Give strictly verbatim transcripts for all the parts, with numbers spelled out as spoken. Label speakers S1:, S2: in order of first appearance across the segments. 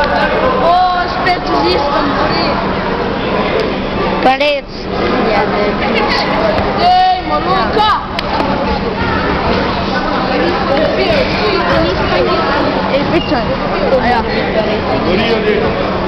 S1: O, spet z istom bori.
S2: Palec. Ja, da je bliž.
S1: Dejmo, Luka!
S2: E, pričan. A ja.
S3: Gorijo delo.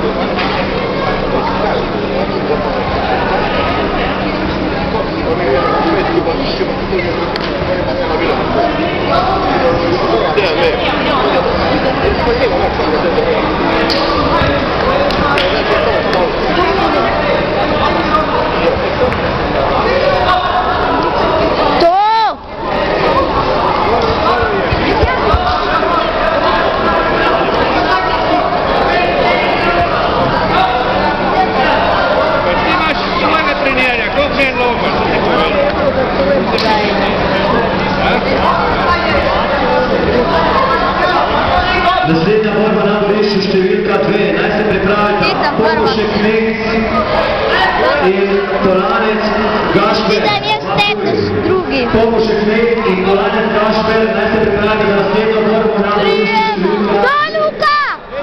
S4: Naslednja borba na borišču številka dve. Naj se pripravita Popošek Mec in Toranec Gašper.
S2: Vidim, jaz tepneš drugi.
S4: Popošek Mec in Toranec Gašper. Naj se pripravita za naslednjo borbo na borišču številka
S2: To, Luka!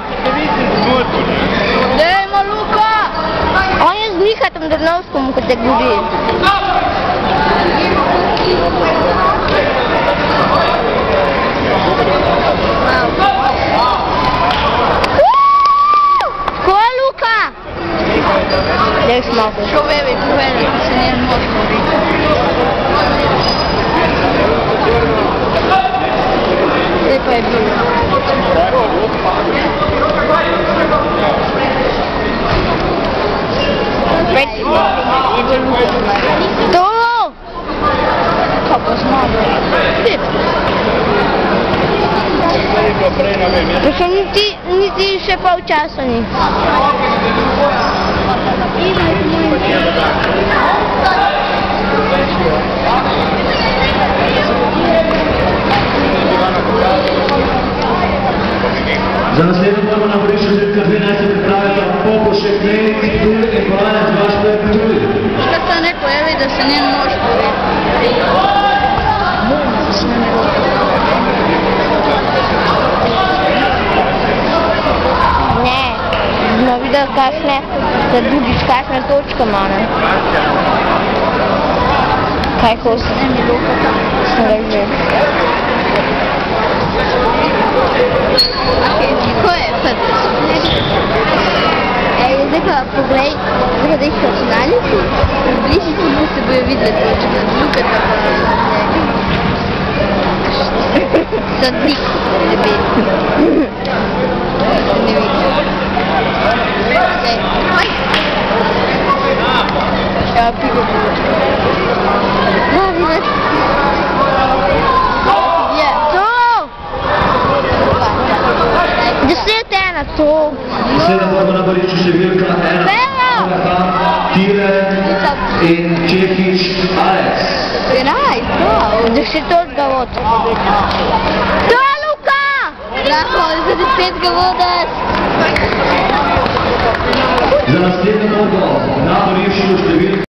S1: Dejmo, Luka!
S2: On je z Mihatom Drnovskom v kategoriji. Dej smako.
S1: Šo bebi povedali, da se njen mož bori. Zdaj pa je bilo.
S2: To!
S1: Pa pa zmaga.
S2: Prišel niti, niti še pol časa ni.
S4: Za naslednjo borbo na borišču številka dve naj se pripravita Popošek Mec in Toranec Gašper Ptuj.
S1: Šta ta ne pojavi, da se njen mož bori?
S2: Ne, smo videli kakšne, da drugič kakšne točke ima, ne? Kaj hoče?
S1: Ne mi Luka tam.
S2: Sem ga že.
S1: Ko je Petrus?
S2: Ej, zdaj pa poglej, zdaj pa dej računalnici, približi se mu se bojo videli točke, Luka pa pa sadnik, debel. Ne vidim. Okej, aj! Ja, pivo bilo. Da, vidiš? Je, to! Deset ena, to!
S4: Naslednja borba na borišču številka ena. Tile in Čefič Aleks.
S2: Graj, to! Deset točka voda. To, Luka! Lahko, za deset ga vodaš.
S4: Za naslednjo borbo na borišču številka